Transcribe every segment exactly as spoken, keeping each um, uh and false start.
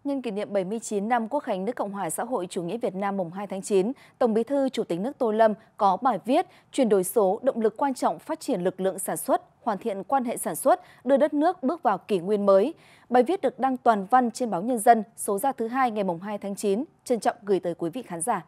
Nhân kỷ niệm bảy mươi chín năm Quốc khánh nước Cộng hòa xã hội chủ nghĩa Việt Nam mùng hai tháng chín, Tổng Bí thư Chủ tịch nước Tô Lâm có bài viết chuyển đổi số động lực quan trọng phát triển lực lượng sản xuất, hoàn thiện quan hệ sản xuất, đưa đất nước bước vào kỷ nguyên mới. Bài viết được đăng toàn văn trên báo Nhân dân, số ra thứ hai ngày mùng hai tháng chín, trân trọng gửi tới quý vị khán giả.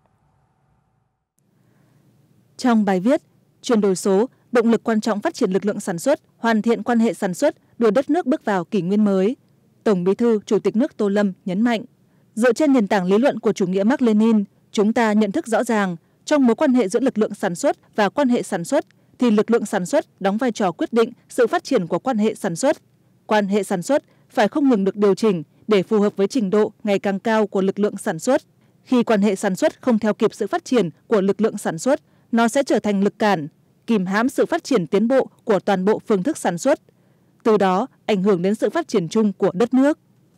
Trong bài viết, chuyển đổi số, động lực quan trọng phát triển lực lượng sản xuất, hoàn thiện quan hệ sản xuất, đưa đất nước bước vào kỷ nguyên mới, Tổng Bí thư Chủ tịch nước Tô Lâm nhấn mạnh, dựa trên nền tảng lý luận của chủ nghĩa Mác Lênin, chúng ta nhận thức rõ ràng, trong mối quan hệ giữa lực lượng sản xuất và quan hệ sản xuất, thì lực lượng sản xuất đóng vai trò quyết định sự phát triển của quan hệ sản xuất. Quan hệ sản xuất phải không ngừng được điều chỉnh để phù hợp với trình độ ngày càng cao của lực lượng sản xuất. Khi quan hệ sản xuất không theo kịp sự phát triển của lực lượng sản xuất, nó sẽ trở thành lực cản, kìm hãm sự phát triển tiến bộ của toàn bộ phương thức sản xuất. Từ đó, ảnh hưởng đến sự phát triển chung của đất nước.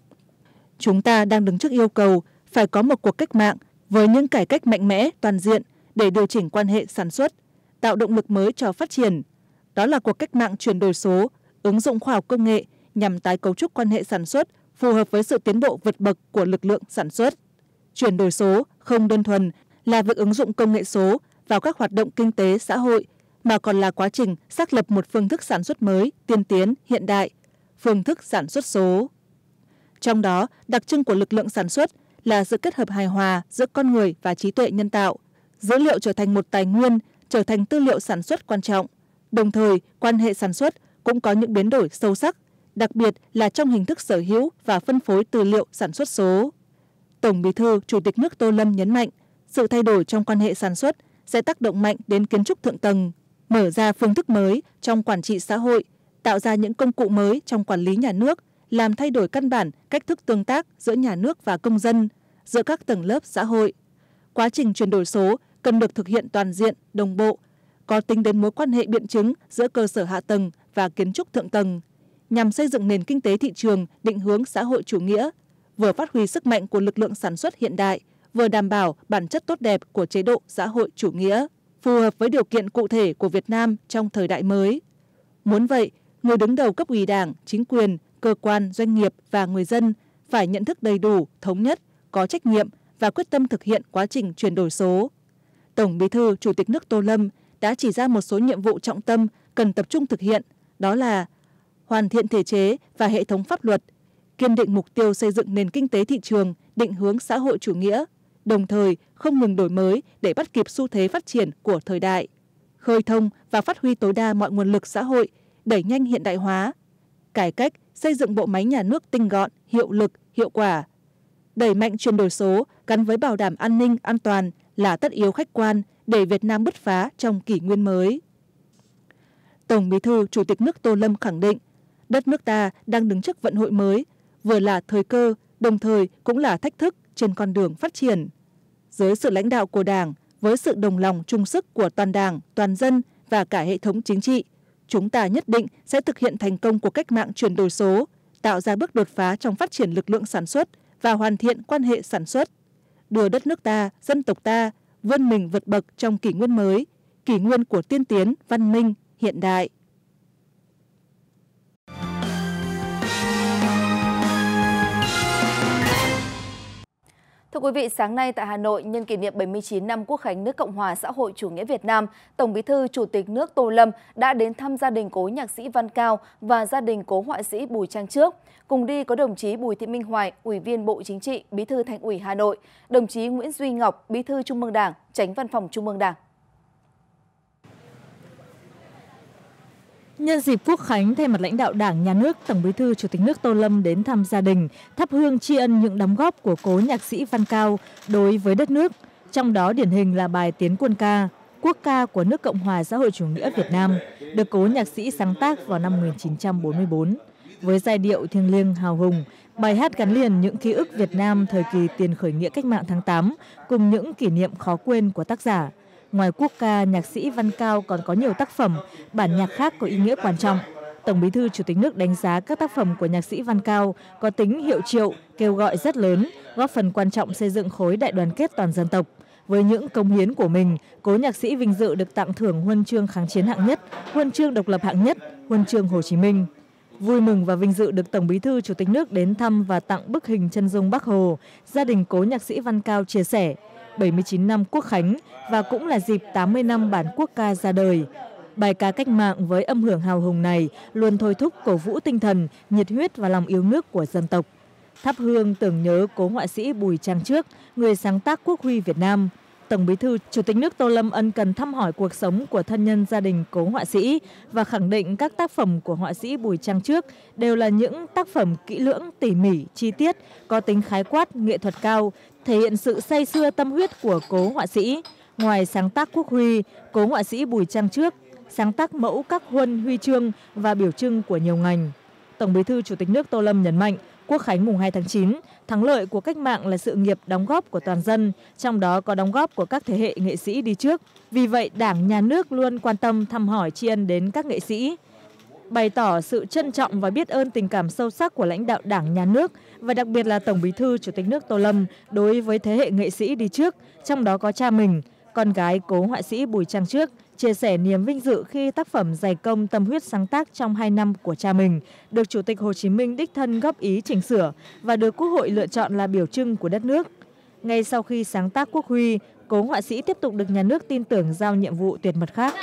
Chúng ta đang đứng trước yêu cầu phải có một cuộc cách mạng với những cải cách mạnh mẽ, toàn diện để điều chỉnh quan hệ sản xuất, tạo động lực mới cho phát triển. Đó là cuộc cách mạng chuyển đổi số, ứng dụng khoa học công nghệ nhằm tái cấu trúc quan hệ sản xuất phù hợp với sự tiến bộ vượt bậc của lực lượng sản xuất. Chuyển đổi số không đơn thuần là việc ứng dụng công nghệ số vào các hoạt động kinh tế xã hội, mà còn là quá trình xác lập một phương thức sản xuất mới, tiên tiến, hiện đại, phương thức sản xuất số. Trong đó, đặc trưng của lực lượng sản xuất là sự kết hợp hài hòa giữa con người và trí tuệ nhân tạo. Dữ liệu trở thành một tài nguyên, trở thành tư liệu sản xuất quan trọng. Đồng thời, quan hệ sản xuất cũng có những biến đổi sâu sắc, đặc biệt là trong hình thức sở hữu và phân phối tư liệu sản xuất số. Tổng Bí thư Chủ tịch nước Tô Lâm nhấn mạnh, sự thay đổi trong quan hệ sản xuất sẽ tác động mạnh đến kiến trúc thượng tầng, mở ra phương thức mới trong quản trị xã hội, tạo ra những công cụ mới trong quản lý nhà nước, làm thay đổi căn bản cách thức tương tác giữa nhà nước và công dân, giữa các tầng lớp xã hội. Quá trình chuyển đổi số cần được thực hiện toàn diện, đồng bộ, có tính đến mối quan hệ biện chứng giữa cơ sở hạ tầng và kiến trúc thượng tầng, nhằm xây dựng nền kinh tế thị trường định hướng xã hội chủ nghĩa, vừa phát huy sức mạnh của lực lượng sản xuất hiện đại, vừa đảm bảo bản chất tốt đẹp của chế độ xã hội chủ nghĩa, phù hợp với điều kiện cụ thể của Việt Nam trong thời đại mới. Muốn vậy, người đứng đầu cấp ủy Đảng, chính quyền, cơ quan, doanh nghiệp và người dân phải nhận thức đầy đủ, thống nhất, có trách nhiệm và quyết tâm thực hiện quá trình chuyển đổi số. Tổng Bí thư Chủ tịch nước Tô Lâm đã chỉ ra một số nhiệm vụ trọng tâm cần tập trung thực hiện, đó là hoàn thiện thể chế và hệ thống pháp luật, kiên định mục tiêu xây dựng nền kinh tế thị trường định hướng xã hội chủ nghĩa, đồng thời không ngừng đổi mới để bắt kịp xu thế phát triển của thời đại, khơi thông và phát huy tối đa mọi nguồn lực xã hội, đẩy nhanh hiện đại hóa, cải cách, xây dựng bộ máy nhà nước tinh gọn, hiệu lực, hiệu quả. Đẩy mạnh chuyển đổi số gắn với bảo đảm an ninh, an toàn là tất yếu khách quan để Việt Nam bứt phá trong kỷ nguyên mới. Tổng Bí thư Chủ tịch nước Tô Lâm khẳng định, đất nước ta đang đứng trước vận hội mới, vừa là thời cơ, đồng thời cũng là thách thức trên con đường phát triển. Dưới sự lãnh đạo của Đảng, với sự đồng lòng chung sức của toàn Đảng, toàn dân và cả hệ thống chính trị, chúng ta nhất định sẽ thực hiện thành công cuộc cách mạng chuyển đổi số, tạo ra bước đột phá trong phát triển lực lượng sản xuất và hoàn thiện quan hệ sản xuất, đưa đất nước ta, dân tộc ta vươn mình vượt bậc trong kỷ nguyên mới, kỷ nguyên của tiên tiến, văn minh, hiện đại. Thưa quý vị, sáng nay tại Hà Nội, nhân kỷ niệm bảy mươi chín năm Quốc khánh nước Cộng hòa xã hội chủ nghĩa Việt Nam, Tổng Bí thư Chủ tịch nước Tô Lâm đã đến thăm gia đình cố nhạc sĩ Văn Cao và gia đình cố họa sĩ Bùi Trang Trước. Cùng đi có đồng chí Bùi Thị Minh Hoài, Ủy viên Bộ Chính trị, Bí thư Thành ủy Hà Nội, đồng chí Nguyễn Duy Ngọc, Bí thư Trung ương Đảng, Chánh Văn phòng Trung ương Đảng. Nhân dịp Quốc khánh, thay mặt lãnh đạo Đảng, Nhà nước, Tổng Bí thư Chủ tịch nước Tô Lâm đến thăm gia đình, thắp hương tri ân những đóng góp của cố nhạc sĩ Văn Cao đối với đất nước, trong đó điển hình là bài Tiến quân ca, quốc ca của nước Cộng hòa xã hội chủ nghĩa Việt Nam, được cố nhạc sĩ sáng tác vào năm một nghìn chín trăm bốn mươi tư. Với giai điệu thiêng liêng hào hùng, bài hát gắn liền những ký ức Việt Nam thời kỳ tiền khởi nghĩa cách mạng tháng tám cùng những kỷ niệm khó quên của tác giả. Ngoài quốc ca, nhạc sĩ Văn Cao còn có nhiều tác phẩm, bản nhạc khác có ý nghĩa quan trọng. Tổng Bí thư Chủ tịch nước đánh giá các tác phẩm của nhạc sĩ Văn Cao có tính hiệu triệu, kêu gọi rất lớn, góp phần quan trọng xây dựng khối đại đoàn kết toàn dân tộc. Với những công hiến của mình, cố nhạc sĩ vinh dự được tặng thưởng huân chương kháng chiến hạng nhất, huân chương độc lập hạng nhất, huân chương Hồ Chí Minh. Vui mừng và vinh dự được Tổng Bí thư Chủ tịch nước đến thăm và tặng bức hình chân dung Bác Hồ, gia đình cố nhạc sĩ Văn Cao chia sẻ, bảy mươi chín năm Quốc khánh và cũng là dịp tám mươi năm bản quốc ca ra đời. Bài ca cách mạng với âm hưởng hào hùng này luôn thôi thúc cổ vũ tinh thần, nhiệt huyết và lòng yêu nước của dân tộc. Thắp hương tưởng nhớ cố họa sĩ Bùi Trang Trước, người sáng tác Quốc huy Việt Nam. Tổng Bí thư Chủ tịch nước Tô Lâm ân cần thăm hỏi cuộc sống của thân nhân gia đình cố họa sĩ và khẳng định các tác phẩm của họa sĩ Bùi Trang Trước đều là những tác phẩm kỹ lưỡng, tỉ mỉ, chi tiết, có tính khái quát, nghệ thuật cao, thể hiện sự say sưa tâm huyết của cố họa sĩ. Ngoài sáng tác Quốc huy, cố họa sĩ Bùi Trang Trước sáng tác mẫu các huân, huy chương và biểu trưng của nhiều ngành. Tổng Bí thư Chủ tịch nước Tô Lâm nhấn mạnh, Quốc khánh mùng hai tháng chín, thắng lợi của cách mạng là sự nghiệp đóng góp của toàn dân, trong đó có đóng góp của các thế hệ nghệ sĩ đi trước. Vì vậy, Đảng, Nhà nước luôn quan tâm thăm hỏi tri ân đến các nghệ sĩ, bày tỏ sự trân trọng và biết ơn tình cảm sâu sắc của lãnh đạo Đảng, Nhà nước và đặc biệt là Tổng Bí thư Chủ tịch nước Tô Lâm đối với thế hệ nghệ sĩ đi trước, trong đó có cha mình, con gái cố họa sĩ Bùi Trang Trước, chia sẻ niềm vinh dự khi tác phẩm dày công tâm huyết sáng tác trong hai năm của cha mình được Chủ tịch Hồ Chí Minh đích thân góp ý chỉnh sửa và được Quốc hội lựa chọn là biểu trưng của đất nước. Ngay sau khi sáng tác Quốc huy, cố họa sĩ tiếp tục được nhà nước tin tưởng giao nhiệm vụ tuyệt mật khác.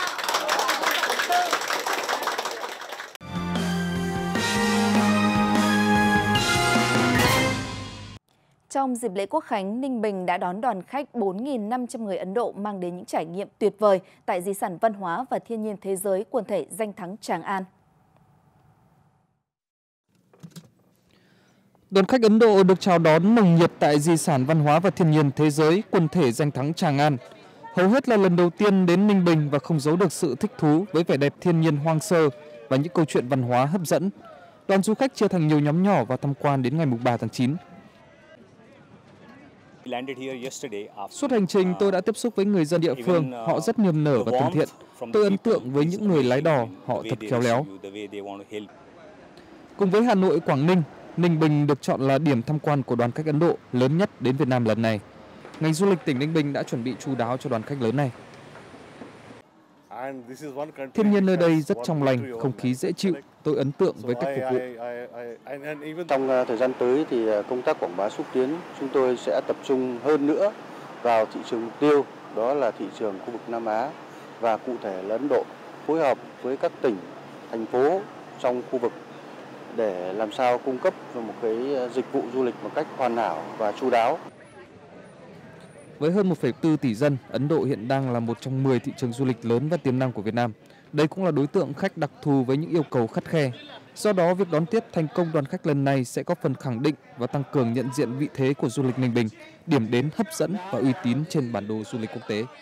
Trong dịp lễ Quốc khánh, Ninh Bình đã đón đoàn khách bốn nghìn năm trăm người Ấn Độ mang đến những trải nghiệm tuyệt vời tại Di sản Văn hóa và Thiên nhiên Thế giới quần thể danh thắng Tràng An. Đoàn khách Ấn Độ được chào đón nồng nhiệt tại Di sản Văn hóa và Thiên nhiên Thế giới quần thể danh thắng Tràng An. Hầu hết là lần đầu tiên đến Ninh Bình và không giấu được sự thích thú với vẻ đẹp thiên nhiên hoang sơ và những câu chuyện văn hóa hấp dẫn. Đoàn du khách chia thành nhiều nhóm nhỏ vào tham quan đến ngày ba tháng chín. Suốt hành trình tôi đã tiếp xúc với người dân địa phương, họ rất niềm nở và thân thiện. Tôi ấn tượng với những người lái đò, họ thật khéo léo. Cùng với Hà Nội, Quảng Ninh, Ninh Bình được chọn là điểm tham quan của đoàn khách Ấn Độ lớn nhất đến Việt Nam lần này. Ngành du lịch tỉnh Ninh Bình đã chuẩn bị chu đáo cho đoàn khách lớn này. Thiên nhiên nơi đây rất trong lành, không khí dễ chịu. Tôi ấn tượng với cách phục vụ. Trong thời gian tới thì công tác quảng bá xúc tiến chúng tôi sẽ tập trung hơn nữa vào thị trường mục tiêu, đó là thị trường khu vực Nam Á và cụ thể là Ấn Độ, phối hợp với các tỉnh, thành phố trong khu vực để làm sao cung cấp một cái dịch vụ du lịch một cách hoàn hảo và chu đáo. Với hơn một phẩy bốn tỷ dân, Ấn Độ hiện đang là một trong mười thị trường du lịch lớn và tiềm năng của Việt Nam. Đây cũng là đối tượng khách đặc thù với những yêu cầu khắt khe. Do đó, việc đón tiếp thành công đoàn khách lần này sẽ có phần khẳng định và tăng cường nhận diện vị thế của du lịch Ninh Bình, điểm đến hấp dẫn và uy tín trên bản đồ du lịch quốc tế.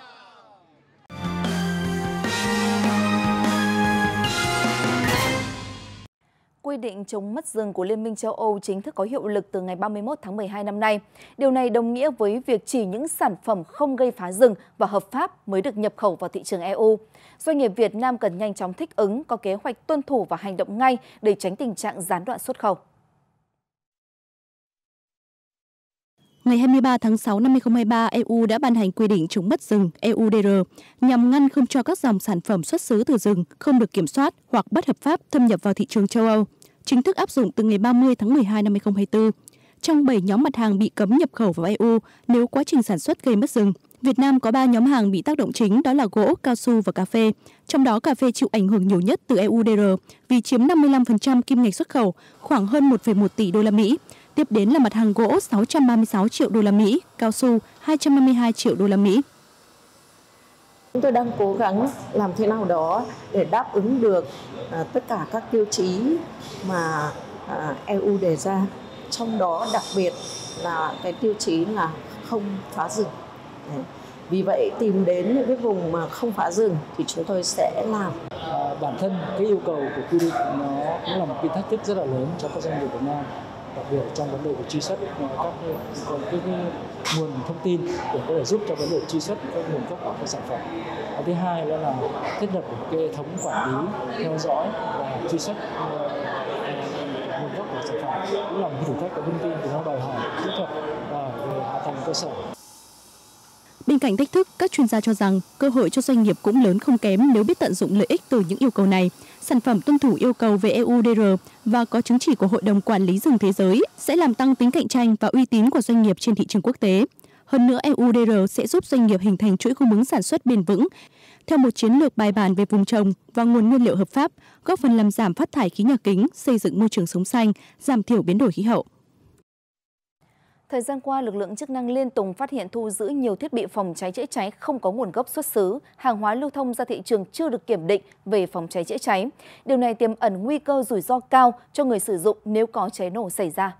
Quy định chống mất rừng của Liên minh châu Âu chính thức có hiệu lực từ ngày ba mươi mốt tháng mười hai năm nay. Điều này đồng nghĩa với việc chỉ những sản phẩm không gây phá rừng và hợp pháp mới được nhập khẩu vào thị trường E U. Doanh nghiệp Việt Nam cần nhanh chóng thích ứng, có kế hoạch tuân thủ và hành động ngay để tránh tình trạng gián đoạn xuất khẩu. Ngày hai mươi ba tháng sáu năm hai nghìn không trăm hai mươi ba, E U đã ban hành quy định chống mất rừng E U D R nhằm ngăn không cho các dòng sản phẩm xuất xứ từ rừng không được kiểm soát hoặc bất hợp pháp thâm nhập vào thị trường châu Âu, chính thức áp dụng từ ngày ba mươi tháng mười hai năm hai nghìn không trăm hai mươi tư. Trong bảy nhóm mặt hàng bị cấm nhập khẩu vào E U nếu quá trình sản xuất gây mất rừng, Việt Nam có ba nhóm hàng bị tác động chính, đó là gỗ, cao su và cà phê. Trong đó cà phê chịu ảnh hưởng nhiều nhất từ E U D R vì chiếm năm mươi lăm phần trăm kim ngạch xuất khẩu, khoảng hơn một phẩy một tỷ đô la Mỹ. Tiếp đến là mặt hàng gỗ sáu trăm ba mươi sáu triệu đô la Mỹ, cao su hai trăm năm mươi hai triệu đô la Mỹ. Chúng tôi đang cố gắng làm thế nào đó để đáp ứng được à, tất cả các tiêu chí mà à, E U đề ra, trong đó đặc biệt là cái tiêu chí là không phá rừng. Đấy. Vì vậy tìm đến những cái vùng mà không phá rừng thì chúng tôi sẽ làm. À, bản thân cái yêu cầu của quy định nó cũng là một cái thách thức rất là lớn cho các doanh nghiệp Việt Nam, đặc biệt trong vấn đề của truy xuất các cái, cái, cái nguồn thông tin để có thể giúp cho vấn đề truy xuất các nguồn gốc của các sản phẩm. Và thứ hai nữa là thiết lập một cái hệ thống quản lý, theo dõi và truy xuất nguồn gốc của sản phẩm cũng là một thử thách của thông tin, thì nó đòi hỏi kỹ thuật và về hạ tầng cơ sở. Bên cạnh thách thức, các chuyên gia cho rằng cơ hội cho doanh nghiệp cũng lớn không kém nếu biết tận dụng lợi ích từ những yêu cầu này. Sản phẩm tuân thủ yêu cầu về e u đê rờ và có chứng chỉ của Hội đồng Quản lý rừng thế giới sẽ làm tăng tính cạnh tranh và uy tín của doanh nghiệp trên thị trường quốc tế. Hơn nữa, e u đê rờ sẽ giúp doanh nghiệp hình thành chuỗi cung ứng sản xuất bền vững theo một chiến lược bài bản về vùng trồng và nguồn nguyên liệu hợp pháp, góp phần làm giảm phát thải khí nhà kính, xây dựng môi trường sống xanh, giảm thiểu biến đổi khí hậu. Thời gian qua, lực lượng chức năng liên tục phát hiện thu giữ nhiều thiết bị phòng cháy chữa cháy không có nguồn gốc xuất xứ, hàng hóa lưu thông ra thị trường chưa được kiểm định về phòng cháy chữa cháy. Điều này tiềm ẩn nguy cơ rủi ro cao cho người sử dụng nếu có cháy nổ xảy ra.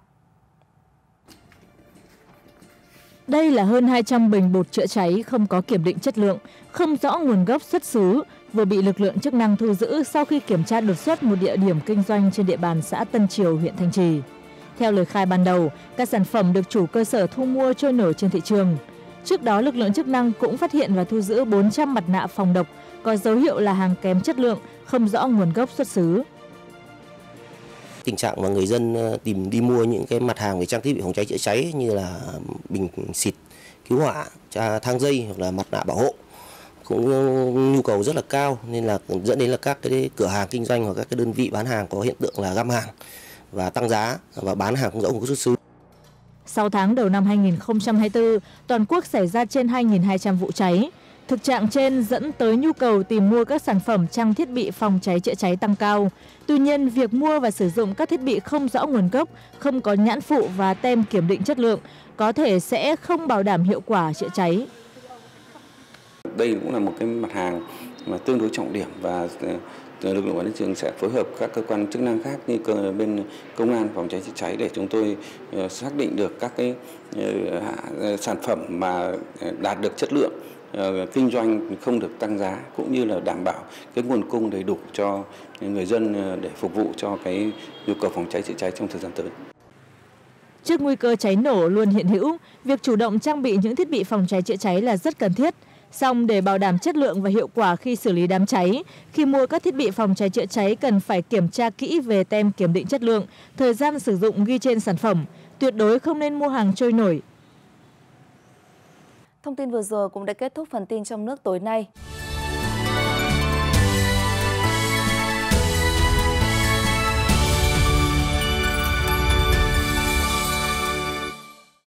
Đây là hơn hai trăm bình bột chữa cháy không có kiểm định chất lượng, không rõ nguồn gốc xuất xứ, vừa bị lực lượng chức năng thu giữ sau khi kiểm tra đột xuất một địa điểm kinh doanh trên địa bàn xã Tân Triều, huyện Thanh Trì. Theo lời khai ban đầu, các sản phẩm được chủ cơ sở thu mua trôi nổi trên thị trường. Trước đó, lực lượng chức năng cũng phát hiện và thu giữ bốn trăm mặt nạ phòng độc, có dấu hiệu là hàng kém chất lượng, không rõ nguồn gốc xuất xứ. Tình trạng mà người dân tìm đi mua những cái mặt hàng về trang thiết bị phòng cháy chữa cháy như là bình xịt cứu hỏa, thang dây hoặc là mặt nạ bảo hộ cũng nhu cầu rất là cao, nên là dẫn đến là các cái cửa hàng kinh doanh hoặc các cái đơn vị bán hàng có hiện tượng là găm hàng và tăng giá và bán hàng không rõ nguồn gốc xuất xứ. Sau tháng đầu năm hai nghìn không trăm hai mươi tư, toàn quốc xảy ra trên hai nghìn hai trăm vụ cháy. Thực trạng trên dẫn tới nhu cầu tìm mua các sản phẩm trang thiết bị phòng cháy chữa cháy tăng cao. Tuy nhiên, việc mua và sử dụng các thiết bị không rõ nguồn gốc, không có nhãn phụ và tem kiểm định chất lượng có thể sẽ không bảo đảm hiệu quả chữa cháy. Đây cũng là một cái mặt hàng mà tương đối trọng điểm và lực lượng quản lý trường sẽ phối hợp các cơ quan chức năng khác như bên công an phòng cháy chữa cháy để chúng tôi xác định được các cái sản phẩm mà đạt được chất lượng, kinh doanh không được tăng giá, cũng như là đảm bảo cái nguồn cung đầy đủ cho người dân để phục vụ cho cái nhu cầu phòng cháy chữa cháy trong thời gian tới. Trước nguy cơ cháy nổ luôn hiện hữu, việc chủ động trang bị những thiết bị phòng cháy chữa cháy là rất cần thiết. Song để bảo đảm chất lượng và hiệu quả khi xử lý đám cháy, khi mua các thiết bị phòng cháy chữa cháy cần phải kiểm tra kỹ về tem kiểm định chất lượng, thời gian sử dụng ghi trên sản phẩm, tuyệt đối không nên mua hàng trôi nổi. Thông tin vừa rồi cũng đã kết thúc phần tin trong nước tối nay.